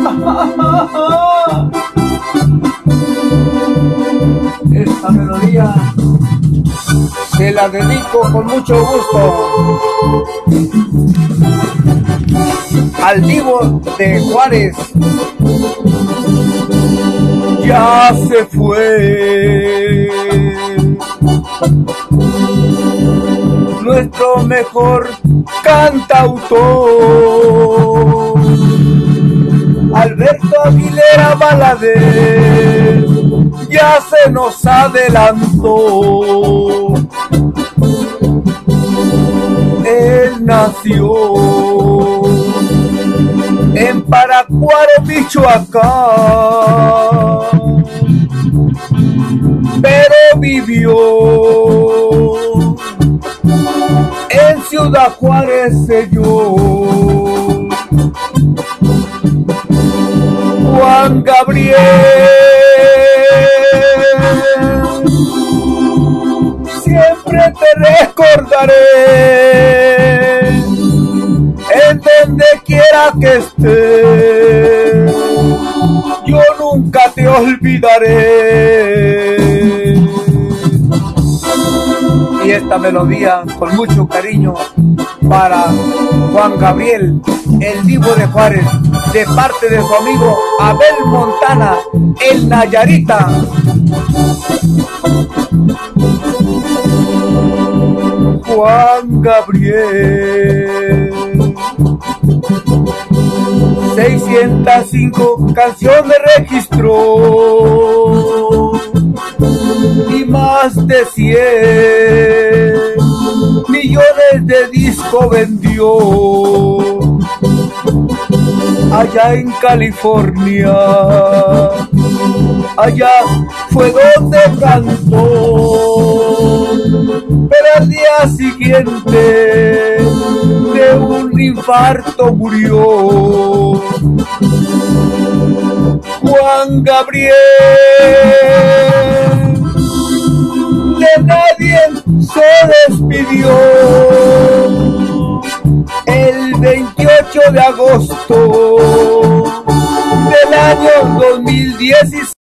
Esta melodía se la dedico con mucho gusto al Divo de Juárez. Ya se fue nuestro mejor cantautor, Alberto Aguilera Valadez, ya se nos adelantó. Él nació en Paracuaro, Michoacán, pero vivió en Ciudad Juárez, Juan Gabriel, siempre te recordaré en donde quiera que estés, yo nunca te olvidaré. Y esta melodía con mucho cariño para Juan Gabriel, el Divo de Juárez, de parte de su amigo Abel Montana, el Nayarita. Juan Gabriel, 605 canciones registró y más de 100 millones de discos vendió. Allá en California, allá fue donde cantó, pero al día siguiente de un infarto murió. Juan Gabriel, de nadie se despidió el 28 de agosto del año 2016.